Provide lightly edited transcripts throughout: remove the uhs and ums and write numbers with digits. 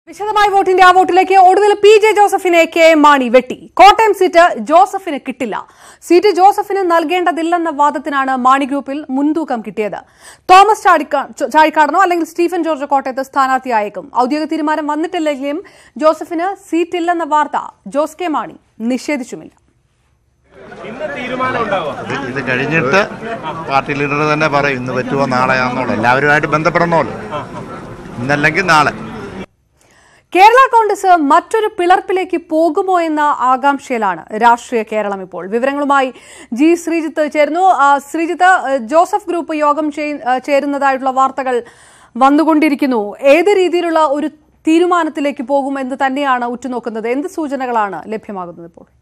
വിശദമായി വോട്ടിന്റെ ആ വോട്ടിലേക്ക് ഒടുവിൽ PJ ജോസഫിനെ KM മാണി വെട്ടി. കോട്ടയം സീറ്റ് ജോസഫിന് കിട്ടില്ല. സീറ്റ് ജോസഫിന് നൽകേണ്ടതില്ലെന്ന വാദത്തിനാണ് മാണി ഗ്രൂപ്പിൽ മുൻതൂക്കം കിട്ടിയത്. തോമസ് ചാഴിക്കാടനോ അല്ലെങ്കിൽ സ്റ്റീഫൻ ജോർജ് കോട്ടയത്ത് സ്ഥാനാർത്ഥിയായേക്കും. ഔദ്യോഗിക തീരുമാനം വന്നിട്ടില്ലെങ്കിലും ജോസഫിന് സീറ്റില്ലെന്ന വാർത്ത ജോസ് കെ മാണി നിഷേധിച്ചുമില്ല. ഇത് കഴിഞ്ഞിട്ട് പാർട്ടി ലീഡർ തന്നെ പറയും ഇന്ന് പറ്റുമോ നാളെയാണെന്നുള്ളത്. എല്ലാവരുമായിട്ട് ബന്ധപ്പെടണമല്ലോ, ഇന്നല്ലെങ്കിൽ നാളെ. കേരള കോൺഗ്രസ് മറ്റൊരു പിളർപ്പിലേക്ക് പോകുമോ എന്ന ആകാംക്ഷയിലാണ് രാഷ്ട്രീയ കേരളം ഇപ്പോൾ. വിവരങ്ങളുമായി ജി ശ്രീജിത്ത് ചേരുന്നു. ശ്രീജിത്ത്, ജോസഫ് ഗ്രൂപ്പ് യോഗം ചേരുന്നതായിട്ടുള്ള വാർത്തകൾ വന്നുകൊണ്ടിരിക്കുന്നു. ഏത് രീതിയിലുള്ള ഒരു തീരുമാനത്തിലേക്ക് പോകുമെന്ന് തന്നെയാണ് ഉറ്റുനോക്കുന്നത്? എന്ത് സൂചനകളാണ് ലഭ്യമാകുന്നത് ഇപ്പോൾ?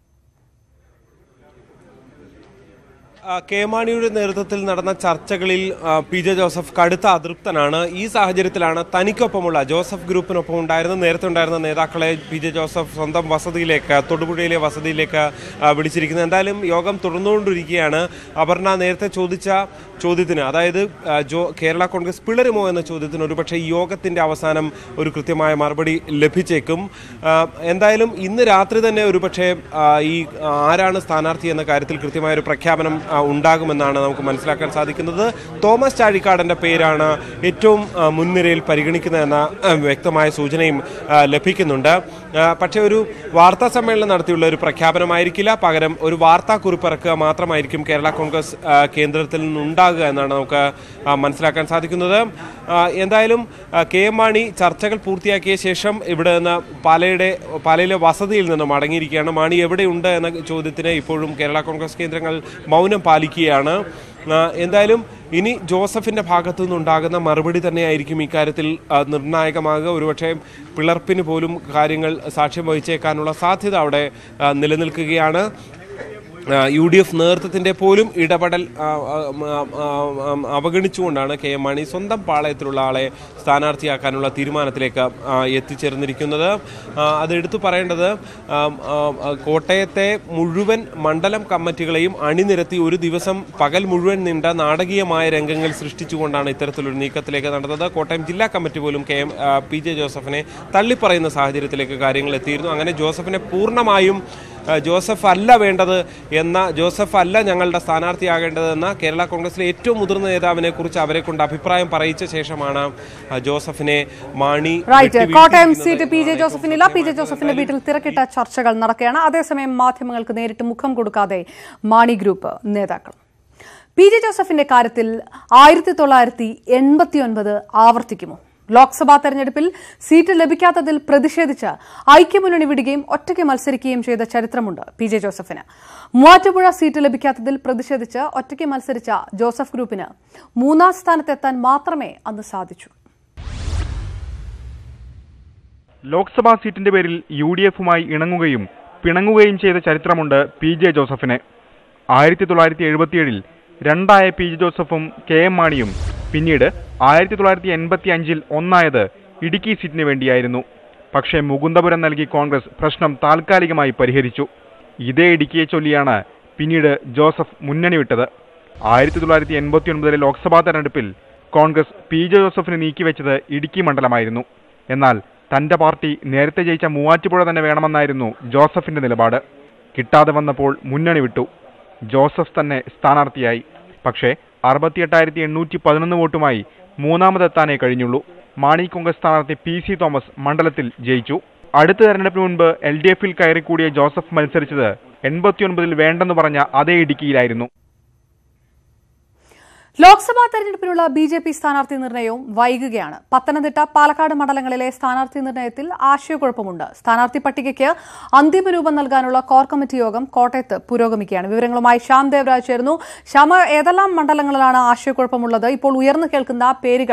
KM മാണിയുടെ നേതൃത്വത്തിൽ നടന്ന ചർച്ചകളിൽ PJ ജോസഫ് കടുത്ത അതൃപ്തനാണ്. ഈ സാഹചര്യത്തിലാണ് തനിക്കൊപ്പമുള്ള ജോസഫ് ഗ്രൂപ്പിനൊപ്പം നേരത്തെ ഉണ്ടായിരുന്ന നേതാക്കളെ PJ ജോസഫ് സ്വന്തം വസതിയിലേക്ക്, തൊടുപുഴയിലെ വസതിയിലേക്ക് വിളിച്ചിരിക്കുന്നത്. എന്തായാലും യോഗം തുടർന്നുകൊണ്ടിരിക്കുകയാണ്. അപർണ നേരത്തെ ചോദിച്ച ചോദ്യത്തിന്, അതായത് കേരള കോൺഗ്രസ് പിളരുമോ എന്ന ചോദ്യത്തിന് ഒരുപക്ഷെ ഈ യോഗത്തിന്റെ അവസാനം ഒരു കൃത്യമായ മറുപടി ലഭിച്ചേക്കും. എന്തായാലും ഇന്ന് രാത്രി തന്നെ ഒരുപക്ഷെ ഈ ആരാണ് സ്ഥാനാർത്ഥി എന്ന കാര്യത്തിൽ കൃത്യമായ ഒരു പ്രഖ്യാപനം ഉണ്ടാകുമെന്നാണ് നമുക്ക് മനസ്സിലാക്കാൻ സാധിക്കുന്നത്. തോമസ് ചാഴിക്കാടന്റെ പേരാണ് ഏറ്റവും മുൻനിരയിൽ പരിഗണിക്കുന്നതെന്ന വ്യക്തമായ സൂചനയും ലഭിക്കുന്നുണ്ട്. പക്ഷേ ഒരു വാർത്താ സമ്മേളനം നടത്തിയുള്ള ഒരു പ്രഖ്യാപനമായിരിക്കില്ല, പകരം ഒരു വാർത്താക്കുറിപ്പ് ഇറക്കുക മാത്രമായിരിക്കും കേരള കോൺഗ്രസ് കേന്ദ്രത്തിൽ നിന്നുണ്ടാകുക എന്നാണ് നമുക്ക് മനസ്സിലാക്കാൻ സാധിക്കുന്നത്. എന്തായാലും KM മാണി ചർച്ചകൾ പൂർത്തിയാക്കിയ ശേഷം ഇവിടെ നിന്ന് പാലയിലെ വസതിയിൽ നിന്ന് മടങ്ങിയിരിക്കുകയാണ്. മാണി എവിടെയുണ്ട് എന്ന ചോദ്യത്തിന് ഇപ്പോഴും കേരള കോൺഗ്രസ് കേന്ദ്രങ്ങൾ മൗനം പാലിക്കുകയാണ്. എന്തായാലും ഇനി ജോസഫിന്റെ ഭാഗത്തു നിന്നുണ്ടാകുന്ന മറുപടി തന്നെയായിരിക്കും ഇക്കാര്യത്തിൽ നിർണായകമാകുക. ഒരുപക്ഷെ പിളർപ്പിന് പോലും കാര്യങ്ങൾ സാക്ഷ്യം വഹിച്ചേക്കാനുള്ള സാധ്യത അവിടെ നിലനിൽക്കുകയാണ്. UDF നേതൃത്വത്തിന്റെ പോലും ഇടപെടൽ അവഗണിച്ചുകൊണ്ടാണ് KM മാണി സ്വന്തം പാളയത്തിലുള്ള ആളെ സ്ഥാനാർത്ഥിയാക്കാനുള്ള തീരുമാനത്തിലേക്ക് എത്തിച്ചേർന്നിരിക്കുന്നത്. അത് എടുത്തു പറയേണ്ടത്, കോട്ടയത്തെ മുഴുവൻ മണ്ഡലം കമ്മിറ്റികളെയും അണിനിരത്തി ഒരു ദിവസം പകൽ മുഴുവൻ നീണ്ട നാടകീയമായ രംഗങ്ങൾ സൃഷ്ടിച്ചുകൊണ്ടാണ് ഇത്തരത്തിലൊരു നീക്കത്തിലേക്ക് നടന്നത്. കോട്ടയം ജില്ലാ കമ്മിറ്റി പോലും PJ ജോസഫിനെ തള്ളിപ്പറയുന്ന സാഹചര്യത്തിലേക്ക് കാര്യങ്ങൾ എത്തിയിരുന്നു. അങ്ങനെ ജോസഫിനെ പൂർണ്ണമായും ജോസഫ് അല്ല വേണ്ടത് എന്ന, ജോസഫ് അല്ല ഞങ്ങളുടെ സ്ഥാനാർത്ഥിയാകേണ്ടതെന്ന കേരള കോൺഗ്രസിലെ ഏറ്റവും മുതിർന്ന നേതാവിനെ കുറിച്ച് അവരെ കൊണ്ട് അഭിപ്രായം പറയിച്ച ശേഷമാണ് ജോസഫിനെ മാണി. കോട്ടയം സീറ്റ് PJ ജോസഫിനില്ല. PJ ജോസഫിന്റെ വീട്ടിൽ തിരക്കിട്ട ചർച്ചകൾ നടക്കുകയാണ്. അതേസമയം മാധ്യമങ്ങൾക്ക് നേരിട്ട് മുഖം കൊടുക്കാതെ മാണി ഗ്രൂപ്പ് നേതാക്കൾ. PJ ജോസഫിന്റെ കാര്യത്തിൽ 1989 ആവർത്തിക്കുമോ? ലോക്സഭാ തെരഞ്ഞെടുപ്പിൽ സീറ്റ് ലഭിക്കാത്തതിൽ പ്രതിഷേധിച്ച് ഐക്യമുന്നണി വിടുകയും ഒറ്റയ്ക്ക് മത്സരിക്കുകയും ചെയ്ത ചരിത്രമുണ്ട് PJ ജോസഫിന്. മൂവാറ്റുപുഴ സീറ്റ് ലഭിക്കാത്തതിൽ പ്രതിഷേധിച്ച് ഒറ്റയ്ക്ക് മത്സരിച്ച ജോസഫ് ഗ്രൂപ്പിന് 3ാം സ്ഥാനത്തെത്താൻ മാത്രമേ അന്ന് സാധിച്ചു. ലോക്സഭാ സീറ്റിന്റെ പേരിൽ UDFുമായി ഇണങ്ങുകയും പിണങ്ങുകയും ചെയ്ത ചരിത്രമുണ്ട് PJ ജോസഫിന്. 1977 രണ്ടായ PJ ജോസഫും KM മാണിയും പിന്നീട് 1985 ഒന്നായത് ഇടുക്കി സീറ്റിന് വേണ്ടിയായിരുന്നു. പക്ഷേ മുകുന്ദപുരം നൽകി കോൺഗ്രസ് പ്രശ്നം താൽക്കാലികമായി പരിഹരിച്ചു. ഇതേ ഇടുക്കിയെ ചൊല്ലിയാണ് പിന്നീട് ജോസഫ് മുന്നണി വിട്ടത്. 1989 ലോക്സഭാ തെരഞ്ഞെടുപ്പിൽ കോൺഗ്രസ് PJ ജോസഫിന് നീക്കിവെച്ചത് ഇടുക്കി മണ്ഡലമായിരുന്നു. എന്നാൽ തന്റെ പാർട്ടി നേരത്തെ ജയിച്ച മൂവാറ്റുപുഴ തന്നെ വേണമെന്നായിരുന്നു ജോസഫിന്റെ നിലപാട്. കിട്ടാതെ വന്നപ്പോൾ മുന്നണി വിട്ടു. ജോസഫ് തന്നെ സ്ഥാനാർത്ഥിയായി. പക്ഷേ 68,811 വോട്ടുമായി 3ാമതെത്താനേ കഴിഞ്ഞുള്ളൂ. മാണി കോൺഗ്രസ് സ്ഥാനാർത്ഥി PC തോമസ് മണ്ഡലത്തിൽ ജയിച്ചു. അടുത്ത തെരഞ്ഞെടുപ്പിന് മുൻപ് LDFിൽ കയറിക്കൂടിയ ജോസഫ് മത്സരിച്ചത് 89 വേണ്ടെന്ന് പറഞ്ഞ അതേ ഇടുക്കിയിലായിരുന്നു. ലോക്സഭാ തെരഞ്ഞെടുപ്പിനുള്ള BJP സ്ഥാനാർത്ഥി നിർണയവും വൈകുകയാണ്. പത്തനംതിട്ട, പാലക്കാട് മണ്ഡലങ്ങളിലെ സ്ഥാനാർത്ഥി നിർണയത്തിൽ ആശയക്കുഴപ്പമുണ്ട്. സ്ഥാനാർത്ഥി പട്ടികയ്ക്ക് അന്തിമ രൂപം നൽകാനുള്ള കോർ കമ്മിറ്റി യോഗം കോട്ടയത്ത് പുരോഗമിക്കുകയാണ്. വിവരങ്ങളുമായി ശ്യാം ദേവരാജ് ചേർന്നു. ശ്യാമ, ഏതെല്ലാം മണ്ഡലങ്ങളിലാണ് ആശയക്കുഴപ്പമുള്ളത്? ഇപ്പോൾ ഉയർന്നു കേൾക്കുന്ന പേരുകൾ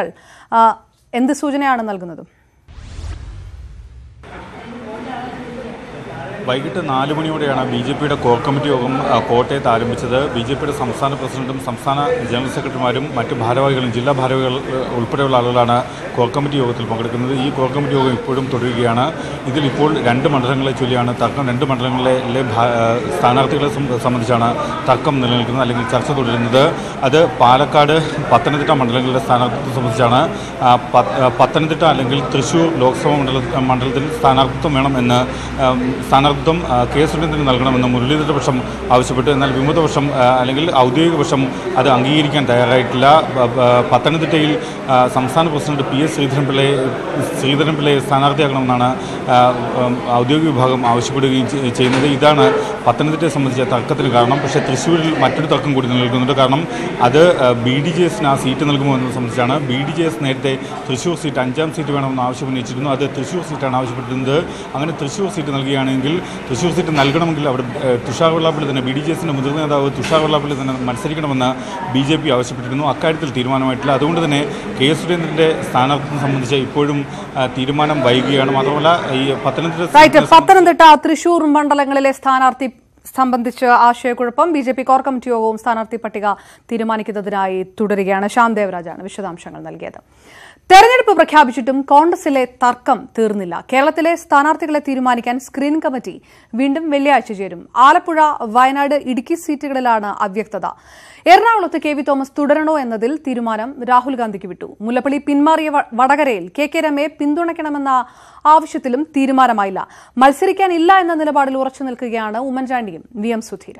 എന്ത് സൂചനയാണ് നൽകുന്നത്? വൈകിട്ട് 4 മണിയോടെയാണ് BJPയുടെ കോർ കമ്മിറ്റി യോഗം കോട്ടയത്ത് ആരംഭിച്ചത്. BJPയുടെ സംസ്ഥാന പ്രസിഡന്റും സംസ്ഥാന ജനറൽ സെക്രട്ടറിമാരും മറ്റ് ഭാരവാഹികളും ജില്ലാ ഭാരവാഹികൾ ഉൾപ്പെടെയുള്ള ആളുകളാണ് കോർ കമ്മിറ്റി യോഗത്തിൽ പങ്കെടുക്കുന്നത്. ഈ കോർ കമ്മിറ്റി യോഗം ഇപ്പോഴും തുടരുകയാണ്. ഇതിൽ ഇപ്പോൾ 2 മണ്ഡലങ്ങളെ ചൊല്ലിയാണ് തർക്കം. 2 മണ്ഡലങ്ങളിലെ സ്ഥാനാർത്ഥികളെ സംബന്ധിച്ചാണ് തർക്കം നിലനിൽക്കുന്നത്, അല്ലെങ്കിൽ ചർച്ച തുടരുന്നത്. അത് പാലക്കാട്, പത്തനംതിട്ട മണ്ഡലങ്ങളിലെ സ്ഥാനാർത്ഥിത്വം സംബന്ധിച്ചാണ്. പത്തനംതിട്ട അല്ലെങ്കിൽ തൃശ്ശൂർ ലോക്സഭാ മണ്ഡലത്തിൽ സ്ഥാനാർത്ഥിത്വം വേണമെന്ന് സ്ഥാനാർത്ഥിത്വം കെ സുരേന്ദ്രന് നൽകണമെന്ന് മുരളീധര പക്ഷം ആവശ്യപ്പെട്ടു. എന്നാൽ വിമതപക്ഷം അല്ലെങ്കിൽ ഔദ്യോഗിക പക്ഷം അത് അംഗീകരിക്കാൻ തയ്യാറായിട്ടില്ല. പത്തനംതിട്ടയിൽ സംസ്ഥാന പ്രസിഡന്റ് PS ശ്രീധരൻപിള്ളയെ സ്ഥാനാർത്ഥിയാക്കണമെന്നാണ് ഔദ്യോഗിക വിഭാഗം ആവശ്യപ്പെടുകയും ചെയ്യുന്നത്. ഇതാണ് പത്തനംതിട്ടയെ സംബന്ധിച്ച തർക്കത്തിന് കാരണം. പക്ഷേ തൃശ്ശൂരിൽ മറ്റൊരു തർക്കം കൂടി നിലനിൽക്കുന്നുണ്ട്. കാരണം അത് BDJSന് ആ സീറ്റ് നൽകുമോ എന്നത് സംബന്ധിച്ചാണ്. BDJS നേരത്തെ തൃശ്ശൂർ സീറ്റ് 5ാം സീറ്റ് വേണമെന്ന് ആവശ്യം ഉന്നയിച്ചിരുന്നു. അത് തൃശ്ശൂർ സീറ്റാണ് ആവശ്യപ്പെട്ടിരുന്നത്. അങ്ങനെ തൃശ്ശൂർ സീറ്റ് നൽകുകയാണെങ്കിൽ, തൃശ്ശൂർ സീറ്റ് നൽകണമെങ്കിൽ അവിടെ തുഷാർ വെള്ളാപ്പള്ളി തന്നെ, BDJSന്റെ മുതിർന്ന നേതാവ് തുഷാർ വെള്ളാപ്പള്ളി തന്നെ മത്സരിക്കണമെന്ന് BJP ആവശ്യപ്പെട്ടിരുന്നു. അക്കാര്യത്തിൽ തീരുമാനമായിട്ടില്ല. അതുകൊണ്ട് തന്നെ കെ സുരേന്ദ്രന്റെ സ്ഥാനാർത്ഥിത്വം സംബന്ധിച്ച് ഇപ്പോഴും തീരുമാനം വൈകുകയാണ്. മാത്രമല്ല ഈ പത്തനംതിട്ട, തൃശൂർ മണ്ഡലങ്ങളിലെ സ്ഥാനാർത്ഥി സംബന്ധിച്ച് ആശയക്കുഴപ്പം. BJP കോർ കമ്മിറ്റി യോഗവും സ്ഥാനാർത്ഥി പട്ടിക തീരുമാനിക്കുന്നതിനായി തുടരുകയാണ്. ശ്യാം ദേവരാജാണ് വിശദാംശങ്ങൾ നൽകിയത്. തെരഞ്ഞെടുപ്പ് പ്രഖ്യാപിച്ചിട്ടും കോൺഗ്രസിലെ തർക്കം തീർന്നില്ല. കേരളത്തിലെ സ്ഥാനാർത്ഥികളെ തീരുമാനിക്കാൻ സ്ക്രീനിംഗ് കമ്മിറ്റി വീണ്ടും വെള്ളിയാഴ്ച ചേരും. ആലപ്പുഴ, വയനാട്, ഇടുക്കി സീറ്റുകളിലാണ് അവ്യക്തത. എറണാകുളത്ത് KV തോമസ് തുടരണോ എന്നതിൽ തീരുമാനം രാഹുൽ ഗാന്ധിക്ക് വിട്ടു. മുല്ലപ്പള്ളി പിന്മാറിയ വടകരയിൽ KK രമയെ പിന്തുണയ്ക്കണമെന്ന ആവശ്യത്തിലും തീരുമാനമായില്ല. മത്സരിക്കാനില്ല എന്ന നിലപാടിൽ ഉറച്ചു നിൽക്കുകയാണ് ഉമ്മൻചാണ്ടിയും VM സുധീരൻ.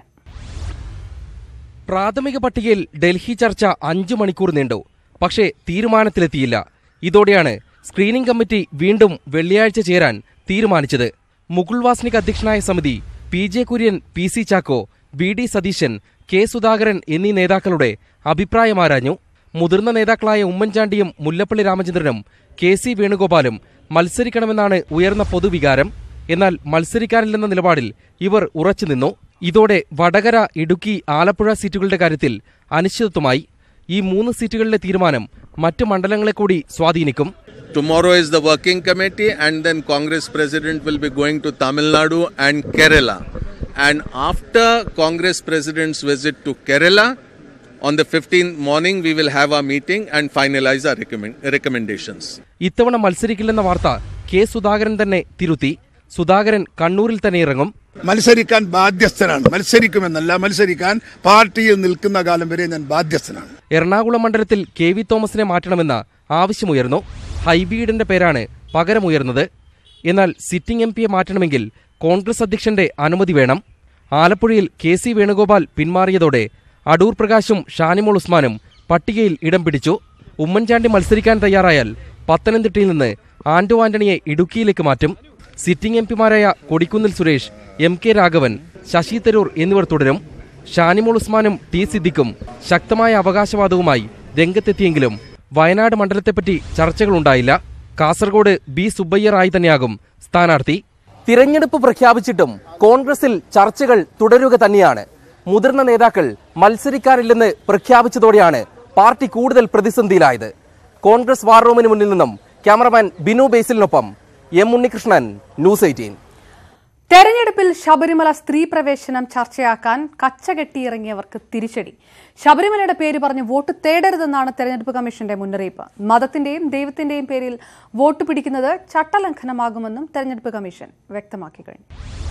പ്രാഥമിക പട്ടികയിൽ ഡൽഹി ചർച്ച 5 മണിക്കൂർ നീണ്ടു. പക്ഷേ തീരുമാനത്തിലെത്തിയില്ല. ഇതോടെയാണ് സ്ക്രീനിംഗ് കമ്മിറ്റി വീണ്ടും വെള്ളിയാഴ്ച ചേരാൻ തീരുമാനിച്ചത്. മുകുൾ വാസ്നിക് അധ്യക്ഷനായ സമിതി PJ Kurian, PC Chacko, VD Satheesan, K Sudhakaran എന്നീ നേതാക്കളുടെ അഭിപ്രായമാരാഞ്ഞു. മുതിർന്ന നേതാക്കളായ ഉമ്മൻചാണ്ടിയും മുല്ലപ്പള്ളി രാമചന്ദ്രനും KC വേണുഗോപാലും മത്സരിക്കണമെന്നാണ് ഉയർന്ന പൊതുവികാരം. എന്നാൽ മത്സരിക്കാനില്ലെന്ന നിലപാടിൽ ഇവർ ഉറച്ചുനിന്നു. ഇതോടെ വടകര, ഇടുക്കി, ആലപ്പുഴ സീറ്റുകളുടെ കാര്യത്തിൽ അനിശ്ചിതത്വമായി. ഈ 3 സീറ്റുകളിലെ തീരുമാനം മറ്റ് മണ്ഡലങ്ങളെ കൂടി സ്വാധീനിക്കും. Tomorrow is the working committee and then Congress president will be going to Tamil Nadu and Kerala. And after Congress president's visit to Kerala, on the 15th morning we will have our meeting and finalize our recommendations. ഇത്തവണ മത്സരിക്കില്ലെന്ന വാർത്ത K Sudhakaran തന്നെ തിരുത്തി. സുധാകരൻ കണ്ണൂരിൽ തന്നെ ഇറങ്ങും. മത്സരിക്കാൻ ബാധ്യസ്ഥനാണ്. മത്സരിക്കുമെന്നല്ല, മത്സരിക്കാൻ പാർട്ടിയിൽ നിൽക്കുന്ന കാലം വരെ ഞാൻ ബാധ്യസ്ഥനാണ്. എറണാകുളം മണ്ഡലത്തിൽ KV തോമസിനെ മാറ്റണമെന്ന ആവശ്യമുയർന്നു. ഹൈബീഡിന്റെ പേരാണ് പകരമുയർന്നത്. എന്നാൽ സിറ്റിംഗ് MPയെ മാറ്റണമെങ്കിൽ കോൺഗ്രസ് അധ്യക്ഷന്റെ അനുമതി വേണം. ആലപ്പുഴയിൽ KC വേണുഗോപാൽ പിന്മാറിയതോടെ അടൂർ പ്രകാശും ഷാനിമോൾ ഉസ്മാനും പട്ടികയിൽ ഇടം പിടിച്ചു. ഉമ്മൻചാണ്ടി മത്സരിക്കാൻ തയ്യാറായാൽ പത്തനംതിട്ടയിൽ നിന്ന് ആന്റോ ആന്റണിയെ ഇടുക്കിയിലേക്ക് മാറ്റും. സിറ്റിംഗ് MPമാരായ കൊടിക്കുന്നിൽ സുരേഷ്, MK രാഘവൻ, ശശി തരൂർ എന്നിവർ തുടരും. ഷാനിമോൾ ഉസ്മാനും T സിദ്ദിഖും ശക്തമായ അവകാശവാദവുമായി രംഗത്തെത്തിയെങ്കിലും വയനാട് മണ്ഡലത്തെപ്പറ്റി ചർച്ചകളുണ്ടായില്ല. കാസർഗോഡ് B സുബ്ബയ്യറായി തന്നെയാകും സ്ഥാനാർത്ഥി. തിരഞ്ഞെടുപ്പ് പ്രഖ്യാപിച്ചിട്ടും കോൺഗ്രസിൽ ചർച്ചകൾ തുടരുക തന്നെയാണ്. മുതിർന്ന നേതാക്കൾ മത്സരിക്കാനില്ലെന്ന് പ്രഖ്യാപിച്ചതോടെയാണ് പാർട്ടി കൂടുതൽ പ്രതിസന്ധിയിലായത്. കോൺഗ്രസ് വാർ റൂമിന് മുന്നിൽ നിന്നും ക്യാമറമാൻ ബിനു ബേസിലിനൊപ്പം M ഉണ്ണികൃഷ്ണൻ, ന്യൂസ് 18. തെരഞ്ഞെടുപ്പിൽ ശബരിമല സ്ത്രീ പ്രവേശനം ചർച്ചയാക്കാൻ കച്ചകെട്ടിയിറങ്ങിയവർക്ക് തിരിച്ചടി. ശബരിമലയുടെ പേര് പറഞ്ഞ് വോട്ട് തേടരുതെന്നാണ് തെരഞ്ഞെടുപ്പ് കമ്മീഷന്റെ മുന്നറിയിപ്പ്. മതത്തിന്റെയും ദൈവത്തിന്റെയും പേരിൽ വോട്ട് പിടിക്കുന്നത് ചട്ടലംഘനമാകുമെന്നും തെരഞ്ഞെടുപ്പ് കമ്മീഷൻ വ്യക്തമാക്കി കഴിഞ്ഞു.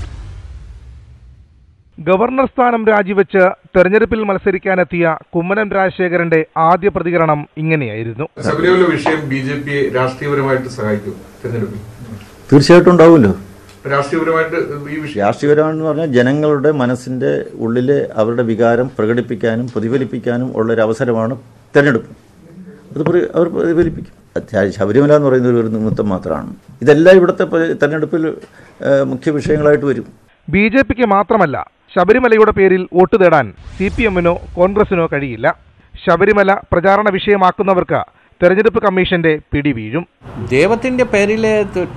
ഗവർണർ സ്ഥാനം രാജിവെച്ച് തെരഞ്ഞെടുപ്പിൽ മത്സരിക്കാനെത്തിയ കുമ്മനം രാജശേഖരന്റെ ആദ്യ പ്രതികരണം ഇങ്ങനെയായിരുന്നു. ശബരിമല വിഷയം BJP രാഷ്ട്രീയപരമായിട്ട് സഹായിക്കും തെരഞ്ഞെടുപ്പിൽ? തീർച്ചയായിട്ടും ഉണ്ടാവുമല്ലോ. രാഷ്ട്രീയപരമാണെന്ന് പറഞ്ഞാൽ ജനങ്ങളുടെ മനസ്സിന്റെ ഉള്ളിലെ അവരുടെ വികാരം പ്രകടിപ്പിക്കാനും പ്രതിഫലിപ്പിക്കാനും ഉള്ളൊരു അവസരമാണ് തെരഞ്ഞെടുപ്പ്. അത് അവർ പ്രതിഫലിപ്പിക്കും. ശബരിമല എന്ന് പറയുന്നത് ഒരു നിമിത്തം മാത്രമാണ്. ഇതെല്ലാം ഇവിടുത്തെ തെരഞ്ഞെടുപ്പിൽ മുഖ്യ വിഷയങ്ങളായിട്ട് വരും. BJPക്ക് മാത്രമല്ല, ശബരിമലയുടെ പേരിൽ വോട്ട് തേടാൻ CPMനോ കോൺഗ്രസിനോ കഴിയില്ല. ശബരിമല പ്രചാരണ വിഷയമാക്കുന്നവർക്ക് തെരഞ്ഞെടുപ്പ് കമ്മീഷന്റെ പിടി വീഴും. ദൈവത്തിന്റെ പേരിൽ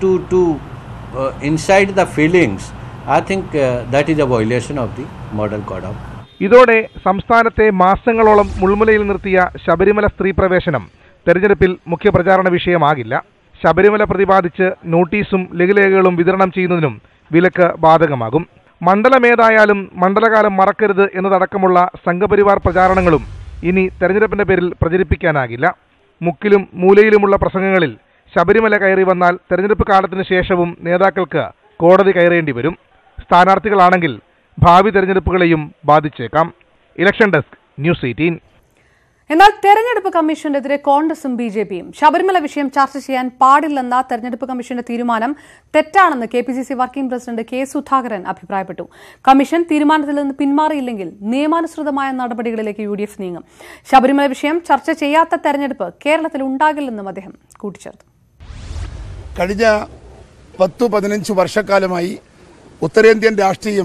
inside the feelings, I think that is a violation of the model code of. ഇതോടെ സംസ്ഥാനത്തെ മാസങ്ങളോളം മുൾമുലയിൽ നിർത്തിയ ശബരിമല സ്ത്രീ പ്രവേശനം തെരഞ്ഞെടുപ്പിൽ മുഖ്യ പ്രചാരണ വിഷയമാകില്ല. ശബരിമല പ്രതിപാദിച്ച് നോട്ടീസും ലഘുലേഖകളും വിതരണം ചെയ്യുന്നതിനും വിലക്ക് ബാധകമാകും. മണ്ഡലമേതായാലും മണ്ഡലകാലം മറക്കരുത് എന്നതടക്കമുള്ള സംഘപരിവാർ പ്രചാരണങ്ങളും ഇനി തെരഞ്ഞെടുപ്പിന്റെ പേരിൽ പ്രചരിപ്പിക്കാനാകില്ല. മുക്കിലും മൂലയിലുമുള്ള പ്രസംഗങ്ങളിൽ ശബരിമല കയറി വന്നാൽ തെരഞ്ഞെടുപ്പ് കാലത്തിന് ശേഷവും നേതാക്കൾക്ക് കോടതി കയറേണ്ടി വരും. സ്ഥാനാർത്ഥികളാണെങ്കിൽ ഭാവി തെരഞ്ഞെടുപ്പുകളെയും ബാധിച്ചേക്കാം. Election desk, news 18. എന്നാൽ തെരഞ്ഞെടുപ്പ് കമ്മീഷനെതിരെ കോൺഗ്രസും ബിജെപിയും ശബരിമല വിഷയം ചർച്ച ചെയ്യാൻ പാടില്ലെന്ന തെരഞ്ഞെടുപ്പ് കമ്മീഷന്റെ തീരുമാനം തെറ്റാണെന്ന് KPCC working president K Sudhakaran അഭിപ്രായപ്പെട്ടു. കമ്മീഷൻ തീരുമാനത്തിൽ നിന്ന് പിന്മാറിയില്ലെങ്കിൽ നിയമാനുസൃതമായ നടപടികളിലേക്ക് UDF നീങ്ങും. ശബരിമല വിഷയം ചർച്ച ചെയ്യാത്ത തെരഞ്ഞെടുപ്പ് കേരളത്തിൽ ഉണ്ടാകില്ലെന്നും അദ്ദേഹം കൂട്ടിച്ചേർത്തു. കഴിഞ്ഞ 10-15 വർഷക്കാലമായി ഉത്തരേന്ത്യൻ രാഷ്ട്രീയം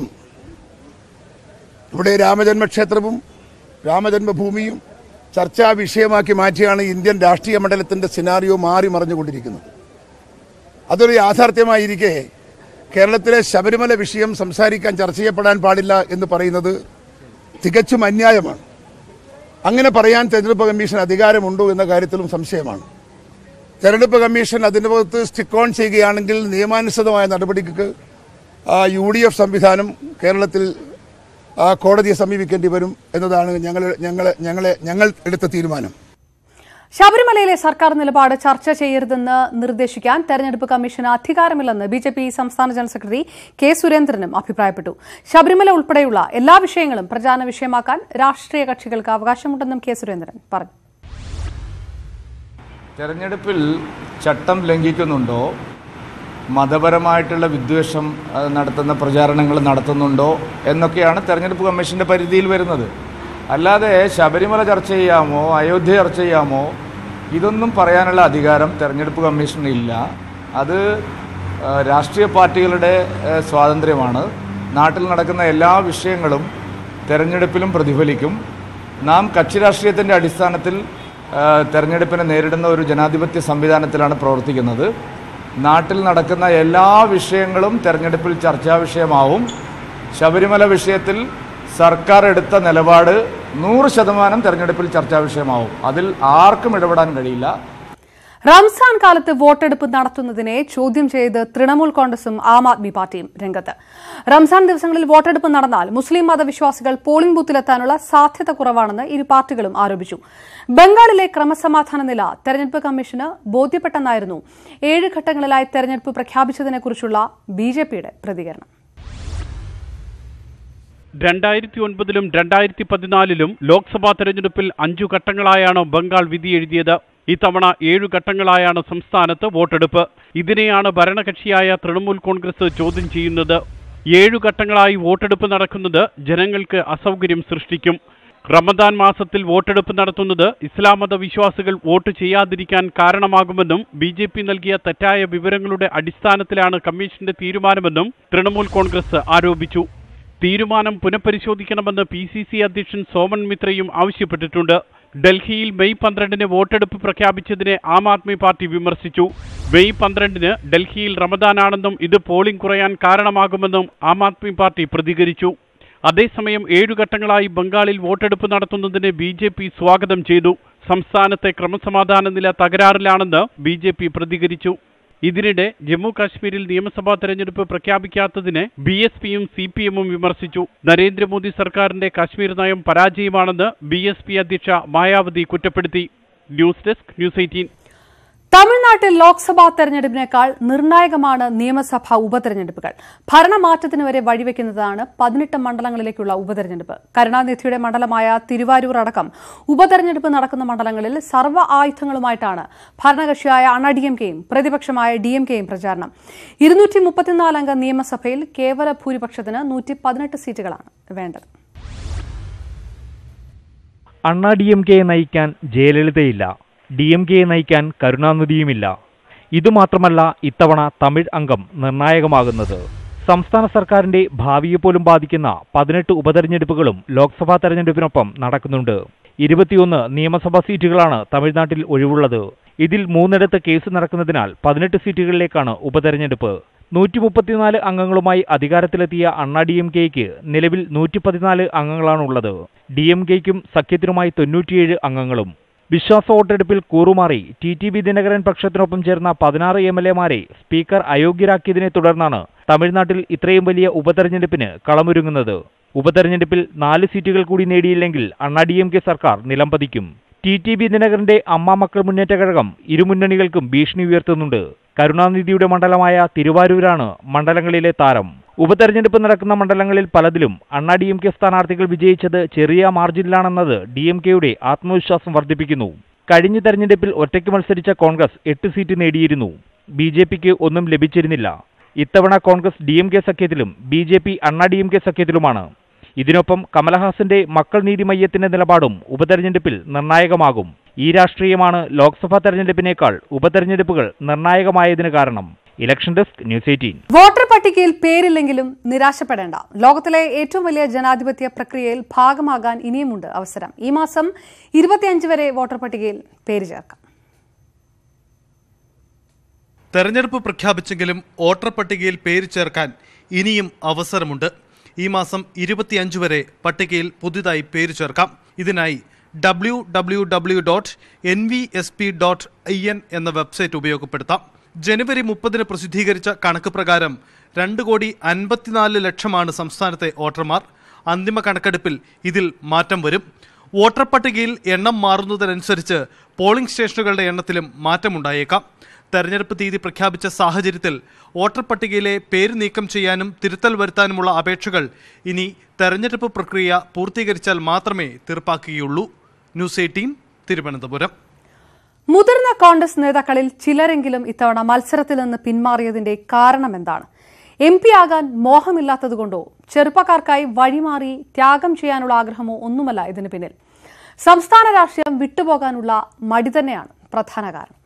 ഇവിടെ രാമജന്മക്ഷേത്രവും രാമജന്മഭൂമിയും ചർച്ചാ വിഷയമാക്കി മാറ്റിയാണ് ഇന്ത്യൻ രാഷ്ട്രീയ മണ്ഡലത്തിൻ്റെ സിനാറിയോ മാറി മറിഞ്ഞുകൊണ്ടിരിക്കുന്നത്. അതൊരു യാഥാർത്ഥ്യമായിരിക്കെ കേരളത്തിലെ ശബരിമല വിഷയം സംസാരിക്കാൻ ചർച്ച ചെയ്യപ്പെടാൻ പാടില്ല എന്ന് പറയുന്നത് തികച്ചും അന്യായമാണ്. അങ്ങനെ പറയാൻ തെരഞ്ഞെടുപ്പ് കമ്മീഷൻ അധികാരമുണ്ടോ എന്ന കാര്യത്തിലും സംശയമാണ്. തെരഞ്ഞെടുപ്പ് കമ്മീഷൻ അതിൻ്റെ പുറത്ത് സ്റ്റിക്ക് ഓൺ ചെയ്യുകയാണെങ്കിൽ നിയമാനുസൃതമായ നടപടിക്ക് UDF സംവിധാനം കേരളത്തിൽ കോടതിയെ സമീപിക്കേണ്ടി വരും എന്നതാണ് ഞങ്ങൾ എടുത്ത തീരുമാനം. ശബരിമലയിലെ സർക്കാർ നിലപാട് ചർച്ച ചെയ്യരുതെന്ന് നിർദ്ദേശിക്കാൻ തെരഞ്ഞെടുപ്പ് കമ്മീഷന് അധികാരമില്ലെന്ന് BJP സംസ്ഥാന ജനറൽ സെക്രട്ടറി കെ സുരേന്ദ്രനും അഭിപ്രായപ്പെട്ടു. ശബരിമല ഉൾപ്പെടെയുള്ള എല്ലാ വിഷയങ്ങളും പ്രചാരണ വിഷയമാക്കാൻ രാഷ്ട്രീയ കക്ഷികൾക്ക് അവകാശമുണ്ടെന്നും കെ സുരേന്ദ്രൻ പറഞ്ഞു. തെരഞ്ഞെടുപ്പിൽ ചട്ടം ലംഘിക്കുന്നുണ്ടോ, മതപരമായിട്ടുള്ള വിദ്വേഷം നടത്തുന്ന പ്രചാരണങ്ങൾ നടത്തുന്നുണ്ടോ എന്നൊക്കെയാണ് തെരഞ്ഞെടുപ്പ് കമ്മീഷൻ്റെ പരിധിയിൽ വരുന്നത്. അല്ലാതെ ശബരിമല ചർച്ച ചെയ്യാമോ അയോധ്യ ചർച്ച ചെയ്യാമോ ഇതൊന്നും പറയാനുള്ള അധികാരം തെരഞ്ഞെടുപ്പ് കമ്മീഷനില്ല. അത് രാഷ്ട്രീയ പാർട്ടികളുടെ സ്വാതന്ത്ര്യമാണ്. നാട്ടിൽ നടക്കുന്ന എല്ലാ വിഷയങ്ങളും തെരഞ്ഞെടുപ്പിലും പ്രതിഫലിക്കും. നാം കക്ഷി രാഷ്ട്രീയത്തിൻ്റെ അടിസ്ഥാനത്തിൽ തെരഞ്ഞെടുപ്പിനെ നേരിടുന്ന ഒരു ജനാധിപത്യ സംവിധാനത്തിലാണ് പ്രവർത്തിക്കുന്നത്. നാട്ടിൽ നടക്കുന്ന എല്ലാ വിഷയങ്ങളും തെരഞ്ഞെടുപ്പിൽ ചർച്ചാ വിഷയമാവും. ശബരിമല വിഷയത്തിൽ സർക്കാർ എടുത്ത നിലപാട് 100% തെരഞ്ഞെടുപ്പിൽ ചർച്ചാ വിഷയമാവും. അതിൽ ആർക്കും ഇടപെടാൻ കഴിയില്ല. റംസാൻ കാലത്ത് വോട്ടെടുപ്പ് നടത്തുന്നതിനെ ചോദ്യം ചെയ്ത് തൃണമൂൽ കോൺഗ്രസും ആം ആദ്മി പാർട്ടിയും രംഗത്ത്. റംസാൻ ദിവസങ്ങളിൽ വോട്ടെടുപ്പ് നടന്നാൽ മുസ്ലിം മതവിശ്വാസികൾ പോളിംഗ് ബൂത്തിലെത്താനുള്ള സാധ്യത കുറവാണെന്ന് ഇരു പാർട്ടികളും ആരോപിച്ചു. ബംഗാളിലെ ക്രമസമാധാന നില തെരഞ്ഞെടുപ്പ് കമ്മീഷന് ബോധ്യപ്പെട്ടെന്നായിരുന്നു 7 ഘട്ടങ്ങളിലായി തെരഞ്ഞെടുപ്പ് പ്രഖ്യാപിച്ചതിനെക്കുറിച്ചുള്ള BJPയുടെ പ്രതികരണം. 2009-ലും 2014-ലും ലോക്സഭാ തെരഞ്ഞെടുപ്പിൽ 5 ഘട്ടങ്ങളായാണ് ബംഗാൾ വിധി എഴുതിയത്. ഇത്തവണ 7 ഘട്ടങ്ങളായാണ് സംസ്ഥാനത്ത് വോട്ടെടുപ്പ്. ഇതിനെയാണ് ഭരണകക്ഷിയായ തൃണമൂൽ കോൺഗ്രസ് ചോദ്യം ചെയ്യുന്നത്. 7 ഘട്ടങ്ങളായി വോട്ടെടുപ്പ് നടക്കുന്നത് ജനങ്ങൾക്ക് അസൗകര്യം സൃഷ്ടിക്കും. റമദാൻ മാസത്തിൽ വോട്ടെടുപ്പ് നടത്തുന്നത് ഇസ്ലാം മത വിശ്വാസികൾ വോട്ട് ചെയ്യാതിരിക്കാൻ കാരണമാകുമെന്നും BJP നൽകിയ തെറ്റായ വിവരങ്ങളുടെ അടിസ്ഥാനത്തിലാണ് കമ്മീഷന്റെ തീരുമാനമെന്നും തൃണമൂൽ കോൺഗ്രസ് ആരോപിച്ചു. തീരുമാനം പുനഃപരിശോധിക്കണമെന്ന് PCC അധ്യക്ഷൻ സോമൻ മിത്രയും ആവശ്യപ്പെട്ടിട്ടുണ്ട്. ഡൽഹിയിൽ മെയ് 12-ന് വോട്ടെടുപ്പ് പ്രഖ്യാപിച്ചതിനെ ആം ആദ്മി പാർട്ടി വിമർശിച്ചു. മെയ് 12-ന് ഡൽഹിയിൽ റമദാനാണെന്നും ഇത് പോളിംഗ് കുറയാൻ കാരണമാകുമെന്നും ആം ആദ്മി പാർട്ടി പ്രതികരിച്ചു. അതേസമയം 7 ഘട്ടങ്ങളായി ബംഗാളിൽ വോട്ടെടുപ്പ് നടത്തുന്നതിനെ BJP സ്വാഗതം ചെയ്തു. സംസ്ഥാനത്തെ ക്രമസമാധാന നില തകരാറിലാണെന്ന് BJP പ്രതികരിച്ചു. ഇതിനിടെ ജമ്മു കാശ്മീരിൽ നിയമസഭാ തെരഞ്ഞെടുപ്പ് പ്രഖ്യാപിക്കാത്തതിനെ BSPയും CPMും വിമർശിച്ചു. നരേന്ദ്രമോദി സർക്കാരിന്റെ കാശ്മീർ നയം പരാജയമാണെന്ന് BSP അധ്യക്ഷ മായാവതി കുറ്റപ്പെടുത്തി. News desk, news 18. തമിഴ്നാട്ടിൽ ലോക്സഭാ തെരഞ്ഞെടുപ്പിനേക്കാൾ നിർണായകമാണ് നിയമസഭാ ഉപതെരഞ്ഞെടുപ്പുകൾ. ഭരണമാറ്റത്തിന് വരെ വഴിവെക്കുന്നതാണ് 18 മണ്ഡലങ്ങളിലേക്കുള്ള ഉപതെരഞ്ഞെടുപ്പ്. കരുണാനിധിയുടെ മണ്ഡലമായ തിരുവാരൂർ അടക്കം ഉപതെരഞ്ഞെടുപ്പ് നടക്കുന്ന മണ്ഡലങ്ങളിൽ സർവ്വ ആയുധങ്ങളുമായിട്ടാണ് ഭരണകക്ഷിയായ അണ്ണാ-DMKയും പ്രതിപക്ഷമായ DMKയും പ്രചാരണം. 234 അംഗ നിയമസഭയിൽ കേവല ഭൂരിപക്ഷത്തിന് 118 സീറ്റുകളാണ് വേണ്ടത്. അണ്ണാ-DMKയെ നയിക്കാൻ ജയലളിതയില്ല, DMKയെ നയിക്കാൻ കരുണാനിധിയുമില്ല. ഇതുമാത്രമല്ല ഇത്തവണ തമിഴ് അംഗം നിർണായകമാകുന്നത്. സംസ്ഥാന സർക്കാരിന്റെ ഭാവിയെപ്പോലും ബാധിക്കുന്ന 18 ഉപതെരഞ്ഞെടുപ്പുകളും ലോക്സഭാ തെരഞ്ഞെടുപ്പിനൊപ്പം നടക്കുന്നുണ്ട്. 21 നിയമസഭാ സീറ്റുകളാണ് തമിഴ്നാട്ടിൽ ഒഴിവുള്ളത്. ഇതിൽ 3 കേസ് നടക്കുന്നതിനാൽ 18 സീറ്റുകളിലേക്കാണ് ഉപതെരഞ്ഞെടുപ്പ്. 134 അംഗങ്ങളുമായി അധികാരത്തിലെത്തിയ അണ്ണാ-DMKയ്ക്ക് നിലവിൽ 114 അംഗങ്ങളാണുള്ളത്. DMKയ്ക്കും സഖ്യത്തിനുമായി 97 അംഗങ്ങളും. വിശ്വാസ വോട്ടെടുപ്പിൽ കൂറുമാറി TTV ദിനകരൻ പക്ഷത്തിനൊപ്പം ചേർന്ന 16 MLA-മാരെ സ്പീക്കർ അയോഗ്യരാക്കിയതിനെ തുടർന്നാണ് തമിഴ്നാട്ടിൽ ഇത്രയും വലിയ ഉപതെരഞ്ഞെടുപ്പിന് കളമൊരുങ്ങുന്നത്. ഉപതെരഞ്ഞെടുപ്പിൽ 4 സീറ്റുകൾ കൂടി നേടിയില്ലെങ്കിൽ അണ്ണാ-DMK സർക്കാർ നിലംപതിക്കും. TTV ദിനകരന്റെ അമ്മ മക്കൾ മുന്നേറ്റ കഴകം ഇരുമുന്നണികൾക്കും ഭീഷണി ഉയർത്തുന്നുണ്ട്. കരുണാനിധിയുടെ മണ്ഡലമായ തിരുവാരൂരാണ് മണ്ഡലങ്ങളിലെ താരം. ഉപതെരഞ്ഞെടുപ്പ് നടക്കുന്ന മണ്ഡലങ്ങളിൽ പലതിലും അണ്ണാ-DMK സ്ഥാനാർത്ഥികൾ വിജയിച്ചത് ചെറിയ മാർജിനിലാണെന്നത് DMKയുടെ ആത്മവിശ്വാസം വർദ്ധിപ്പിക്കുന്നു. കഴിഞ്ഞ തെരഞ്ഞെടുപ്പിൽ ഒറ്റയ്ക്ക് മത്സരിച്ച കോൺഗ്രസ് 8 സീറ്റ് നേടിയിരുന്നു. BJPക്ക് ഒന്നും ലഭിച്ചിരുന്നില്ല. ഇത്തവണ കോൺഗ്രസ് DMK സഖ്യത്തിലും BJP അണ്ണാ-DMK സഖ്യത്തിലുമാണ്. ഇതിനൊപ്പം കമലഹാസന്റെ മക്കൾ നീതി മയ്യത്തിന്റെ നിലപാടും ഉപതെരഞ്ഞെടുപ്പിൽ നിർണായകമാകും. ഈ രാഷ്ട്രീയമാണ് ലോക്സഭാ തെരഞ്ഞെടുപ്പിനേക്കാൾ ഉപതെരഞ്ഞെടുപ്പുകൾ നിർണായകമായതിന് കാരണം. Election desk, news 18. വോട്ടർ പട്ടികയിൽ പേരില്ലെങ്കിലും നിരാശപ്പെടേണ്ട. ലോകത്തിലെ ഏറ്റവും വലിയ ജനാധിപത്യ പ്രക്രിയയിൽ ഭാഗമാകാൻ ഇനിയുമുണ്ട് അവസരം. ഈ മാസം 25 വരെ വോട്ടർ പട്ടികയിൽ പേര് ചേർക്കാം. തെരഞ്ഞെടുപ്പ് പ്രഖ്യാപിച്ചെങ്കിലും വോട്ടർ പട്ടികയിൽ പേര് ചേർക്കാൻ ഇനിയും അവസരമുണ്ട്. ഈ മാസം 25 വരെ പട്ടികയിൽ പുതുതായി പേര് ചേർക്കാം. ഇതിനായി www.nvsp.in എന്ന വെബ്സൈറ്റ് ഉപയോഗപ്പെടുത്താം. ജനുവരി 30 പ്രസിദ്ധീകരിച്ച കണക്ക് പ്രകാരം 2,54,00,000 സംസ്ഥാനത്തെ വോട്ടർമാർ. അന്തിമ കണക്കെടുപ്പിൽ ഇതിൽ മാറ്റം വരും. വോട്ടർ പട്ടികയിൽ എണ്ണം മാറുന്നതിനനുസരിച്ച് പോളിംഗ് സ്റ്റേഷനുകളുടെ എണ്ണത്തിലും മാറ്റമുണ്ടായേക്കാം. തെരഞ്ഞെടുപ്പ് തീയതി പ്രഖ്യാപിച്ച സാഹചര്യത്തിൽ വോട്ടർ പട്ടികയിലെ പേര് നീക്കം ചെയ്യാനും തിരുത്തൽ വരുത്താനുമുള്ള അപേക്ഷകൾ ഇനി തെരഞ്ഞെടുപ്പ് പ്രക്രിയ പൂർത്തീകരിച്ചാൽ മാത്രമേ തീർപ്പാക്കുകയുള്ളൂ. ന്യൂസ് 18 തിരുവനന്തപുരം. മുതിർന്ന കോൺഗ്രസ് നേതാക്കളിൽ ചിലരെങ്കിലും ഇത്തവണ മത്സരത്തിൽ നിന്ന് പിന്മാറിയതിന്റെ കാരണം എന്താണ്? MP ആകാൻ മോഹമില്ലാത്തതുകൊണ്ടോ ചെറുപ്പക്കാർക്കായി വഴിമാറി ത്യാഗം ചെയ്യാനുള്ള ആഗ്രഹമോ ഒന്നുമല്ല ഇതിന് പിന്നിൽ. സംസ്ഥാന രാഷ്ട്രീയം വിട്ടുപോകാനുള്ള മടി തന്നെയാണ് പ്രധാന കാരണം.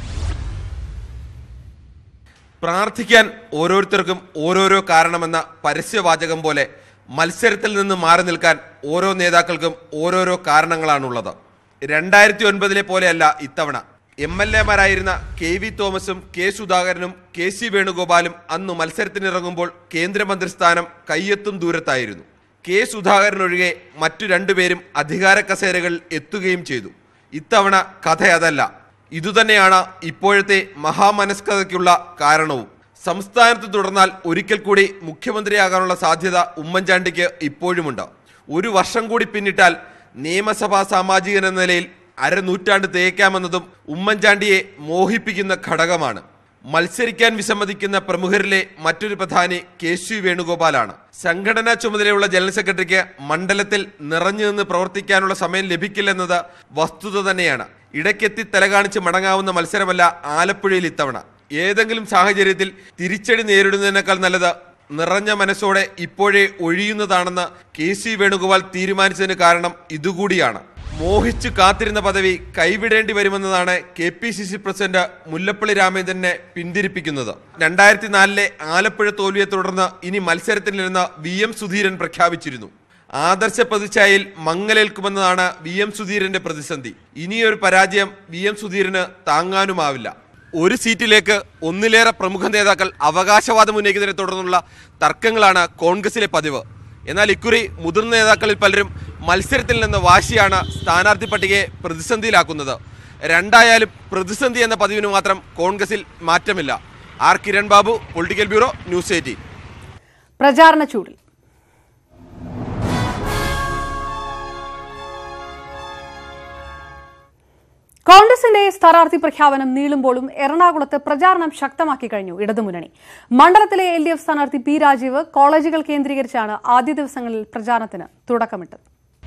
പ്രാർത്ഥിക്കാൻ ഓരോരുത്തർക്കും ഓരോരോ കാരണമെന്ന പരസ്യവാചകം പോലെ മത്സരത്തിൽ നിന്ന് മാറി നിൽക്കാൻ ഓരോ നേതാക്കൾക്കും ഓരോരോ കാരണങ്ങളാണുള്ളത്. 2009 പോലെയല്ല ഇത്തവണ. MLA-മാരായിരുന്ന KV തോമസും K സുധാകരനും KC വേണുഗോപാലും അന്ന് മത്സരത്തിനിറങ്ങുമ്പോൾ കേന്ദ്രമന്ത്രിസ്ഥാനം കയ്യെത്തും ദൂരത്തായിരുന്നു. K സുധാകരനൊഴികെ മറ്റു 2 പേരും അധികാര കസേരകളിൽ എത്തുകയും ചെയ്തു. ഇത്തവണ കഥ അതല്ല. ഇതുതന്നെയാണ് ഇപ്പോഴത്തെ മഹാമനസ്കതയ്ക്കുള്ള കാരണവും. സംസ്ഥാനത്ത് തുടർന്നാൽ ഒരിക്കൽ കൂടി മുഖ്യമന്ത്രിയാകാനുള്ള സാധ്യത ഉമ്മൻചാണ്ടിക്ക് ഇപ്പോഴുമുണ്ട്. 1 വർഷം കൂടി പിന്നിട്ടാൽ നിയമസഭാ സാമാജികൻ എന്ന നിലയിൽ 1/2 നൂറ്റാണ്ട് തേക്കാമെന്നതും ഉമ്മൻചാണ്ടിയെ മോഹിപ്പിക്കുന്ന ഘടകമാണ്. മത്സരിക്കാൻ വിസമ്മതിക്കുന്ന പ്രമുഖരിലെ മറ്റൊരു പ്രധാനി KC വേണുഗോപാലാണ്. സംഘടനാ ചുമതലയുള്ള ജനറൽ സെക്രട്ടറിക്ക് മണ്ഡലത്തിൽ നിറഞ്ഞു നിന്ന് പ്രവർത്തിക്കാനുള്ള സമയം ലഭിക്കില്ലെന്നത് വസ്തുത തന്നെയാണ്. ഇടയ്ക്കെത്തി തലകാണിച്ച് മടങ്ങാവുന്ന മത്സരമല്ല ആലപ്പുഴയിൽ ഇത്തവണ. ഏതെങ്കിലും സാഹചര്യത്തിൽ തിരിച്ചടി നേരിടുന്നതിനേക്കാൾ നല്ലത് നിറഞ്ഞ മനസ്സോടെ ഇപ്പോഴേ ഒഴിയുന്നതാണെന്ന് KC വേണുഗോപാൽ തീരുമാനിച്ചതിന് കാരണം ഇതുകൂടിയാണ്. മോഹിച്ചു കാത്തിരുന്ന പദവി കൈവിടേണ്ടി വരുമെന്നതാണ് KPCC പ്രസിഡന്റ് മുല്ലപ്പള്ളി രാമചന്ദ്രനെ പിന്തിരിപ്പിക്കുന്നത്. 2004 ആലപ്പുഴ തോൽവിയെ തുടർന്ന് ഇനി മത്സരത്തിലിരുന്ന VM സുധീരൻ പ്രഖ്യാപിച്ചിരുന്നു. ആദർശ പ്രതിച്ഛായയിൽ മങ്ങലേൽക്കുമെന്നതാണ് VM സുധീരന്റെ പ്രതിസന്ധി. ഇനിയൊരു പരാജയം VM സുധീരന് താങ്ങാനുമാവില്ല. ഒരു സീറ്റിലേക്ക് ഒന്നിലേറെ പ്രമുഖ നേതാക്കൾ അവകാശവാദം ഉന്നയിക്കുന്നതിനെ തുടർന്നുള്ള തർക്കങ്ങളാണ് കോൺഗ്രസിലെ പതിവ്. എന്നാൽ ഇക്കുറി മുതിർന്ന നേതാക്കളിൽ പലരും മത്സരത്തിൽ നിന്ന് വാശിയാണ് സ്ഥാനാർത്ഥി പട്ടികയെ പ്രതിസന്ധിയിലാക്കുന്നത്. രണ്ടായാലും പ്രതിസന്ധി എന്ന പതിവിന് മാത്രം കോൺഗ്രസിൽ മാറ്റമില്ല. R. Kiran Babu, political bureau, news 18. പ്രചാരണ ചൂടിൽ കോൺഗ്രസിന്റെ സ്ഥാനാർത്ഥി പ്രഖ്യാപനം നീളുമ്പോഴും എറണാകുളത്ത് പ്രചാരണം ശക്തമാക്കി കഴിഞ്ഞു ഇടതുമുന്നണി. മണ്ഡലത്തിലെ LDF സ്ഥാനാർത്ഥി P. രാജീവ് കോളേജുകൾ കേന്ദ്രീകരിച്ചാണ് ആദ്യ ദിവസങ്ങളിൽ പ്രചാരണത്തിന് തുടക്കമിട്ടത്.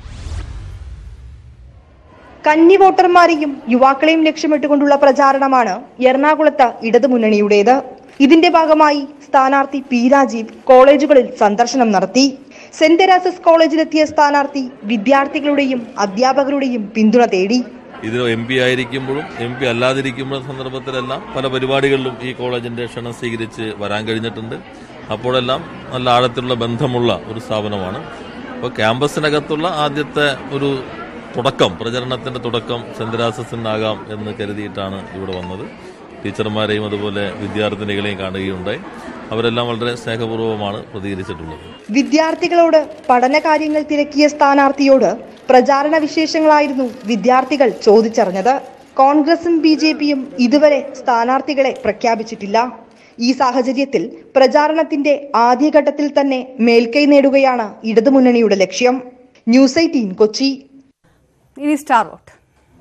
കന്നി വോട്ടർമാരെയും യുവാക്കളെയും ലക്ഷ്യമിട്ടുകൊണ്ടുള്ള പ്രചാരണമാണ് എറണാകുളത്ത് ഇടതുമുന്നണിയുടേത്. ഇതിന്റെ ഭാഗമായി സ്ഥാനാർത്ഥി P. രാജീവ് കോളേജുകളിൽ സന്ദർശനം നടത്തി. സെന്റ് തെരേസസ് കോളേജിലെത്തിയ സ്ഥാനാർത്ഥി വിദ്യാർത്ഥികളുടെയും അധ്യാപകരുടെയും പിന്തുണ തേടി. ഇത് MP ആയിരിക്കുമ്പോഴും MP അല്ലാതിരിക്കുമ്പോഴും സന്ദർഭത്തിലെല്ലാം പല പരിപാടികളിലും ഈ കോളേജിന്റെ ക്ഷണം സ്വീകരിച്ച് വരാൻ കഴിഞ്ഞിട്ടുണ്ട്. അപ്പോഴെല്ലാം നല്ല ആഴത്തിലുള്ള ബന്ധമുള്ള ഒരു സ്ഥാപനമാണ്. അപ്പോൾ ക്യാമ്പസിനകത്തുള്ള ആദ്യത്തെ ഒരു തുടക്കം, പ്രചരണത്തിന്റെ തുടക്കം സെന്റ് തെരേസസിനാകാം എന്ന് കരുതിയിട്ടാണ് ഇവിടെ വന്നത്. ടീച്ചർമാരെയും അതുപോലെ വിദ്യാർത്ഥിനികളെയും കാണുകയുണ്ടായി. അവരെല്ലാം വളരെ സ്നേഹപൂർവ്വമാണ് പ്രതികരിച്ചിട്ടുള്ളത്. വിദ്യാർത്ഥികളോട് പഠനകാര്യങ്ങൾ തിരക്കിയ സ്ഥാനാർത്ഥിയോട് പ്രചാരണ വിശേഷങ്ങളായിരുന്നു വിദ്യാർത്ഥികൾ ചോദിച്ചറിഞ്ഞത്. കോൺഗ്രസും BJPയും ഇതുവരെ സ്ഥാനാർത്ഥികളെ പ്രഖ്യാപിച്ചിട്ടില്ല. ഈ സാഹചര്യത്തിൽ പ്രചാരണത്തിന്റെ ആദ്യഘട്ടത്തിൽ തന്നെ മേൽക്കൈ നേടുകയാണ് ഇടതുമുന്നണിയുടെ ലക്ഷ്യം. ന്യൂസ് 18 കൊച്ചി. ഇനി സ്റ്റാർ വോട്ട്.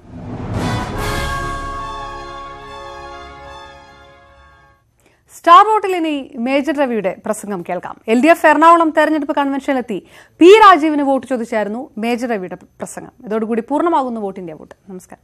സ്റ്റാർ വോട്ടിൽ ഇനി മേജർ രവിയുടെ പ്രസംഗം കേൾക്കാം. LDF എറണാകുളം തെരഞ്ഞെടുപ്പ് കൺവെൻഷനിലെത്തി P. രാജീവിന് വോട്ട് ചോദിച്ചായിരുന്നു മേജർ രവിയുടെ പ്രസംഗം. ഇതോടുകൂടി പൂർണ്ണമാകുന്നു വോട്ട് ഇന്ത്യ വോട്ട്. നമസ്കാരം.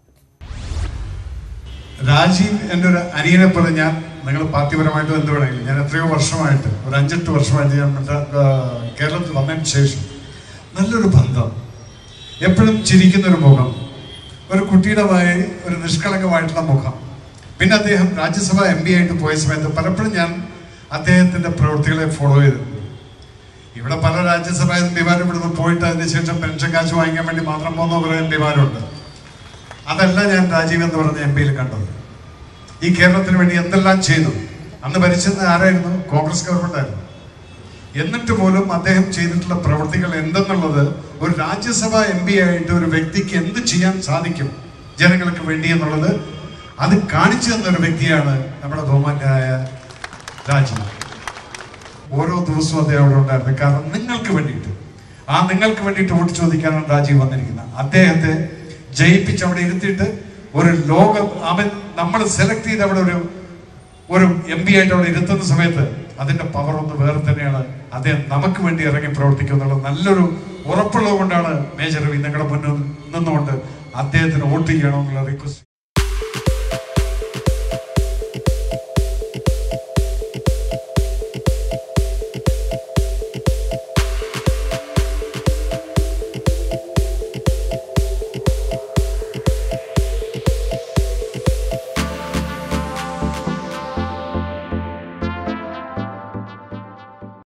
രാജീവ് എൻ്റെ ഒരു അനിയനെ പോലെ ഞാൻ നിങ്ങൾ പാർട്ടിപരമായിട്ടും എന്ത് വേണമെങ്കിലും ഞാൻ എത്രയോ വർഷമായിട്ട് ഒരു 5-8 വർഷമായിട്ട് ഞാൻ കേരളത്തിൽ വന്നതിന് ശേഷം നല്ലൊരു ബന്ധം, എപ്പോഴും ചിരിക്കുന്നൊരു മുഖം, ഒരു കുട്ടിയുടെ ഒരു നിഷ്കളങ്കമായിട്ടുള്ള മുഖം. പിന്നെ അദ്ദേഹം രാജ്യസഭ MP ആയിട്ട് പോയ സമയത്ത് പലപ്പോഴും ഞാൻ അദ്ദേഹത്തിൻ്റെ പ്രവൃത്തികളെ ഫോളോ ചെയ്തിട്ടുണ്ട്. ഇവിടെ പല രാജ്യസഭ MP-മാരും ഇവിടുന്ന് പോയിട്ട് അതിനുശേഷം പെൻഷൻ കാശ് വാങ്ങിക്കാൻ വേണ്ടി മാത്രം പോകുന്ന കുറേ MP-മാരുണ്ട്. അതല്ല ഞാൻ രാജീവ് എന്ന് പറഞ്ഞ MP-യിൽ കണ്ടത്. ഈ കേരളത്തിന് വേണ്ടി എന്തെല്ലാം ചെയ്തു. അന്ന് ഭരിച്ചത് ആരായിരുന്നു? കോൺഗ്രസ് ഗവൺമെന്റ് ആയിരുന്നു. എന്നിട്ട് പോലും അദ്ദേഹം ചെയ്തിട്ടുള്ള പ്രവൃത്തികൾ എന്തെന്നുള്ളത് ഒരു രാജ്യസഭ MP ആയിട്ട് ഒരു വ്യക്തിക്ക് എന്ത് ചെയ്യാൻ സാധിക്കും ജനങ്ങൾക്ക് വേണ്ടി എന്നുള്ളത് അത് കാണിച്ചു തന്നൊരു വ്യക്തിയാണ് നമ്മുടെ ബഹുമാന്യനായ രാജീവ്. ഓരോ ദിവസവും അദ്ദേഹം അവിടെ ഉണ്ടായിരുന്നു. കാരണം നിങ്ങൾക്ക് വേണ്ടിയിട്ട് നിങ്ങൾക്ക് വോട്ട് ചോദിക്കാനാണ് രാജീവ് വന്നിരിക്കുന്നത്. അദ്ദേഹത്തെ ജയിപ്പിച്ച് അവിടെ ഇരുത്തിയിട്ട് ഒരു ലോകം അവൻ നമ്മൾ സെലക്ട് ചെയ്ത് അവിടെ ഒരു MP ആയിട്ട് അവിടെ ഇരുത്തുന്ന സമയത്ത് അതിന്റെ പവർ ഒന്ന് വേറെ തന്നെയാണ്. അദ്ദേഹം നമുക്ക് വേണ്ടി ഇറങ്ങി പ്രവർത്തിക്കും എന്നുള്ള നല്ലൊരു ഉറപ്പുള്ളത് കൊണ്ടാണ് മേജർ രവി നിങ്ങളുടെ മുന്നിൽ നിന്നുകൊണ്ട് അദ്ദേഹത്തിന് വോട്ട് ചെയ്യണമെന്നുള്ള റിക്വസ്റ്റ്.